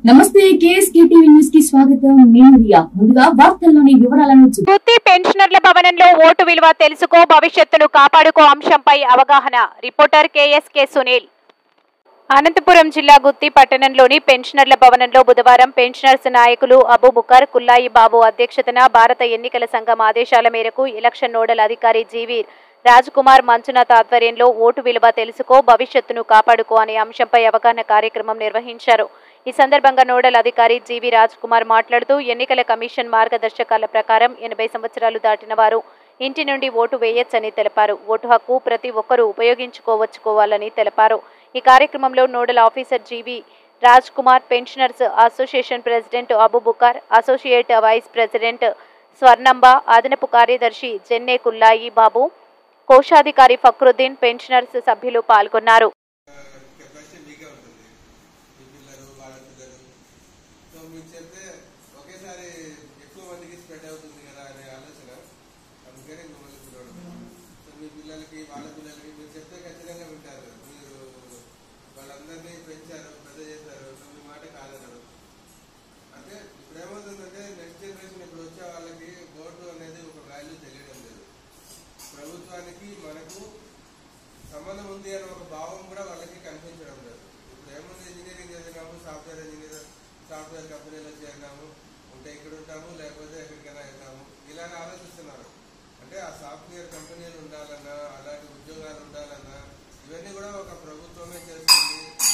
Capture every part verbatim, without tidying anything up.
నమస్తే KSK TV news కి స్వాగతం. నేను రియా. ముందుగా వార్తల్లోని వివరాలను చూద్దాం. గుత్తి పెన్షనర్ల భవనంలో ఓటు విలువ తెలుసుకో, భవిష్యత్తును కాపాడుకో అంశంపై అవగాహన. Reporter KSK Sunil. అనంతపురం జిల్లా గుత్తి పట్టణంలోని పెన్షనర్ల భవనంలో బుధవారం పెన్షనర్స్ నాయకులు అబూబకర్ కుల్లాయి బాబు అధ్యక్షతన భారత ఎన్నికల సంఘం ఆదేశాల మేరకు ఎలక్షన్ నోడల్ అధికారి జీవీ రాజ్ కుమార్ మంజునాథ్ ఆధ్వర్యంలో ఓటు విలువ తెలుసుకో, భవిష్యత్తును కాపాడుకో అనే అంశంపై అవగాహన కార్యక్రమం నిర్వహించారు. ఈ సందర్భంగా నోడల్ అధికారి జీవీ రాజ్ కుమార్ మాట్లాడుతూ ఎన్నికల కమిషన్ మార్గదర్శకాల ప్రకారం ఎనభై సంవత్సరాలు దాటిన వారు ఇంటి నుండి ఓటు వేయొచ్చని తెలిపారు. ఓటు హక్కు ప్రతి ఒక్కరూ ఉపయోగించుకోవచ్చుకోవాలని తెలిపారు. ఈ కార్యక్రమంలో nodal officer G V Raj Kumar, pensioners association president Abubakar, associate vice president Swarnamba, అదనపు కార్యదర్శి జెన్నే కుల్లాయి బాబు, కోశాధికారి ఫక్రుద్దీన్, పెన్షనర్స్ సభ్యులు పాల్గొన్నారు. వాళ్ళ పిల్లలకి మీరు చెప్తే ఖచ్చితంగా వింటారు. మీరు వాళ్ళందరినీ పెంచారు, పెద్ద చేశారు, మీ మాట కాదన్నారు. అంటే ఇప్పుడు ఏమవుతుందంటే నెక్స్ట్ జనరేషన్ ఇప్పుడు వచ్చే వాళ్ళకి ఓటు అనేది ఒక వాల్యూ తెలియడం లేదు. ప్రభుత్వానికి మనకు సంబంధం ఉంది అనే ఒక భావం కూడా వాళ్ళకి కనిపించడం లేదు. ఇప్పుడు ఏముంది, ఇంజనీరింగ్ చదివినాము, సాఫ్ట్వేర్ ఇంజనీర్ సాఫ్ట్వేర్ కంపెనీలో చేరినాము, ఉంటే ఇక్కడ ఉంటాము, లేకపోతే ఎక్కడికైనా వెళ్తాము, ఇలానే ఆలోచిస్తున్నారు. అంటే ఆ సాఫ్ట్వేర్ కంపెనీలు ఉండాలన్నా, అలాంటి ఉద్యోగాలు ఉండాలన్నా ఇవన్నీ కూడా ఒక ప్రభుత్వమే చేస్తుంది.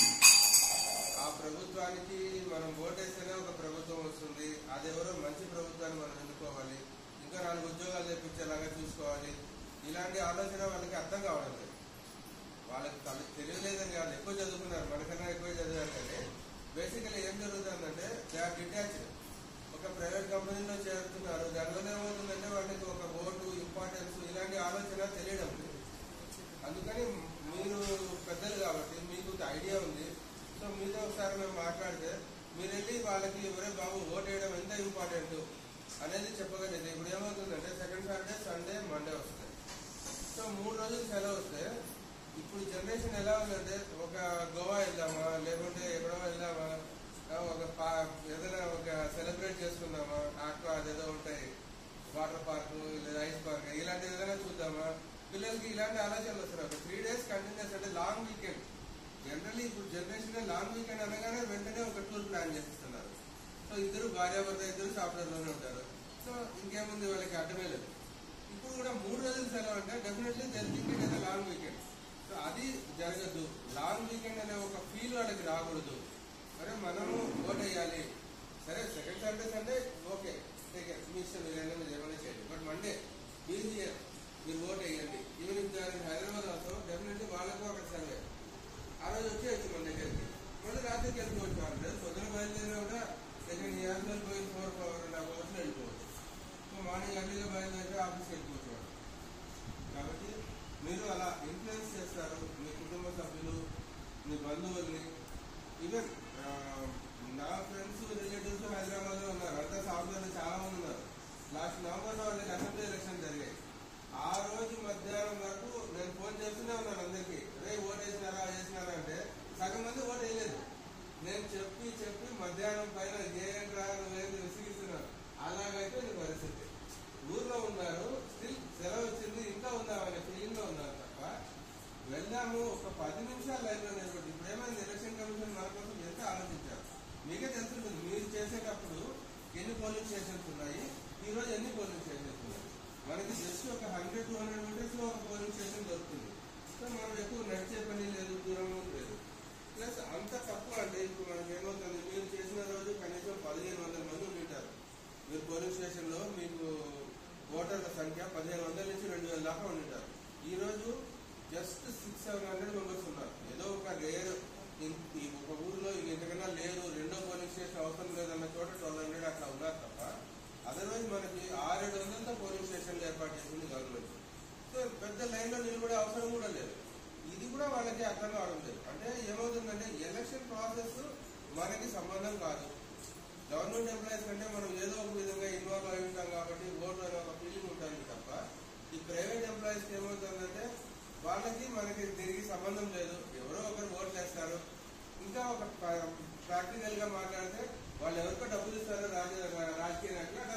ఆ ప్రభుత్వానికి మనం ఓటేస్తేనే ఒక ప్రభుత్వం వస్తుంది. అదెవరో మంచి ప్రభుత్వాన్ని మనం ఎన్నుకోవాలి, ఇంకా నాలుగు ఉద్యోగాలు తెప్పించేలాగా చూసుకోవాలి. ఇలాంటి ఆలోచన వాళ్ళకి అర్థం కావడం లేదు. వాళ్ళకి తెలియలేదని కాదు, ఎక్కువ చదువుకున్నారు, మనకన్నా ఎక్కువ చదివారు. కానీ బేసికలీ ఏం జరుగుతుందంటే దే ఆర్ డిటాచ్డ్. ఒక ప్రైవేట్ కంపెనీలో చేరుతున్నారు. దానివల్ల ఏమవుతుందంటే వాళ్ళకి ఒక ఓటు ఇంపార్టెన్స్ ఇలాంటి ఆలోచన తెలియడం లేదు. అందుకని మీరు పెద్దలు కాబట్టి మీకు ఐడియా ఉంది. సో మీతో ఒకసారి మేము మాట్లాడితే మీరు వెళ్ళి వాళ్ళకి ఎవరే బాబు ఓటు వేయడం ఎంత ఇంపార్టెంట్ అనేది చెప్పగలిగితే, ఇప్పుడు ఏమవుతుందంటే సెకండ్ సాటర్డే, సండే, మండే వస్తాయి. సో మూడు రోజులు సెలవు వస్తే ఇప్పుడు జనరేషన్ ఎలా ఉందంటే ఒక గోవా వెళ్దామా, లేకుంటే ఎక్కడో వెళ్దామా, ఒక ఏదైనా ఒక సెలబ్రేట్ చేసుకుందామా, ఆటో అదేదో ఉంటాయి, వాటర్ పార్క్ లేదా ఐస్ పార్క్, ఇలాంటి ఏదైనా చూద్దామా, పిల్లలకి ఇలాంటి ఆలోచనలు వస్తున్నాయి. ఒక త్రీ డేస్ కంటిన్యూస్ అంటే లాంగ్ వీకెండ్. జనరల్లీ ఇప్పుడు జనరేషన్ లాంగ్ వీకెండ్ అనగానే వెంటనే ఒక టూర్ ప్లాన్ చేస్తున్నారు. సో ఇద్దరు భార్యాభర్త ఇద్దరు సాఫ్ట్వేర్లోనే ఉంటారు. సో ఇంకేముంది, వాళ్ళకి అడ్డమే లేదు. ఇప్పుడు కూడా మూడు రోజులు సెలవు అంటే డెఫినెట్లీ వీకెండ్ అయితే లాంగ్ వీకెండ్. సో అది జరగద్దు. లాంగ్ వీకెండ్ అనే ఒక ఫీల్ వాళ్ళకి రాకూడదు. సరే మనము ఓట్ వేయాలి, సరే సెకండ్ సాటర్డే సండే ఓకే, మీ ఇష్టం, మీరు ఏమైనా చేయండి. బట్ మండే బిజీ మీరు ఓట్ వేయండి. ఈవెనింగ్ జాయిన్ హైదరాబాద్ వస్తాం, డెఫినెట్లీ వాళ్ళకు అక్కడ సర్వే ఆ రోజు వచ్చేయచ్చు మన దగ్గరికి. మళ్ళీ రాత్రికి వెళ్ళిపోవచ్చు. వాళ్ళు పొద్దున బయలుదేరినా కూడా సెకండ్ ఇయర్స్ పోయి ఫోర్ ఫోర్ అండ్ హాఫ్ అవర్స్లో వెళ్ళిపోవచ్చు. సో మార్నింగ్ అర్లీగా బయలుదేరి ఆఫీస్కి వెళ్ళిపోవచ్చు వాళ్ళు. కాబట్టి మీరు అలా ఇన్ఫ్లుయెన్స్ చేస్తారు మీ కుటుంబ సభ్యులు, మీ బంధువుల్ని. ఈవెన్ నా ఫ్రెండ్స్ రిలేటివ్స్ హైదరాబాద్ లో ఉన్నారు, అంతా సాఫ్ట్వేర్ చాలా మంది ఉన్నారు. లాస్ట్ నవంబర్ లో వాళ్ళకి అసెంబ్లీ ఎలక్షన్ జరిగాయి. ఆ రోజు మధ్యాహ్నం వరకు నేను ఫోన్ చేస్తూనే ఉన్నాను అందరికి, రే ఓటు వేసినారా వేసినారా అంటే సగం మంది ఓటు వేయలేదు. నేను చెప్పి చెప్పి మధ్యాహ్నం పైన ఏంట్రా నువ్వేంటి విసిగిస్తున్నాను. అలాగైతే నీ పరిస్థితి. ఊర్లో ఉన్నారు, స్టిల్ సెలవు వచ్చింది, ఇంకా ఉందామనే ఫీలింగ్ లో ఉన్నారు తప్ప వెళ్దాము ఒక పది నిమిషాలు లైన్లో నిలబడి. ఇప్పుడు ఏమైంది, ఎలక్షన్ కమిషన్ మన కోసం ఎంత ఆలోచించారు మీకే తెలుసుంటుంది. మీరు చేసేటప్పుడు ఎన్ని పోలింగ్ స్టేషన్స్ ఉన్నాయి, ఈ రోజు ఎన్ని పోలింగ్ స్టేషన్స్ ఉన్నాయి. మనకి జస్ట్ ఒక హండ్రెడ్ టూ హండ్రెడ్ మీటర్స్ లో ఒక పోలింగ్ స్టేషన్ దొరుకుతుంది. సో మనం ఎక్కువ నడిచే పని లేదు, దూరం లేదు. ప్లస్ అంత తక్కువ అంటే ఇప్పుడు మనకి ఏమవుతుంది, మీరు చేసిన రోజు కనీసం పదిహేను వందల మంది ఉంటారు. మీరు పోలింగ్ స్టేషన్ లో మీకు ఓటర్ల సంఖ్య పదిహేను వందల నుంచి రెండు వేల దాకా ఉంటారు. ఈ రోజు just six seven hundred members ఉన్నారు. ఏదో ఒక రేర్ ఒక ఊర్లో ఇంతకన్నా లేరు, రెండో పోలింగ్ స్టేషన్ అవసరం లేదన్న చోట ట్వెల్వ్ హండ్రెడ్ అట్లా ఉన్నారు తప్ప అదర్వైజ్ మనకి ఆరేడు వందలతో పోలింగ్ స్టేషన్లు ఏర్పాటు చేసింది గవర్నమెంట్. సో పెద్ద లైన్లో నిలబడే అవసరం కూడా లేదు. ఇది కూడా వాళ్ళకి అర్థం కావడం లేదు. అంటే ఏమవుతుందంటే ఎలక్షన్ ప్రాసెస్ మనకి సంబంధం కాదు. గవర్నమెంట్ ఎంప్లాయీస్ కంటే మనం ఏదో ఒక విధంగా ఇన్వాల్వ్ అయి ఉంటాం కాబట్టి ఓటు అనే ఒక ఫీలింగ్ ఉంటుంది తప్ప ఈ ప్రైవేట్ ఎంప్లాయీస్కి ఏమవుతుందంటే వాళ్ళకి మనకి తిరిగి సంబంధం లేదు. ఎవరో ఒకరు ఓట్లు వేస్తారు, ఇంకా ఒక ప్రాక్టికల్ గా మాట్లాడితే వాళ్ళు ఎవరికో డబ్బులు ఇస్తారో రాజ రాజకీయ నాయకులు